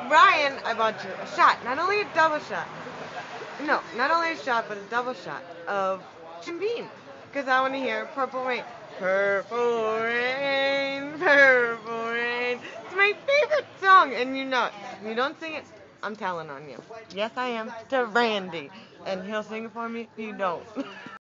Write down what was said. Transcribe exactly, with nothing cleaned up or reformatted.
Ryan, I bought you a shot. Not only a double shot. No, not only a shot, but a double shot of Jim Beam. Because I want to hear Purple Rain. Purple Rain, Purple Rain. It's my favorite song, and you know it. If you don't sing it, I'm telling on you. Yes, I am. To Randy. And he'll sing it for me if you don't.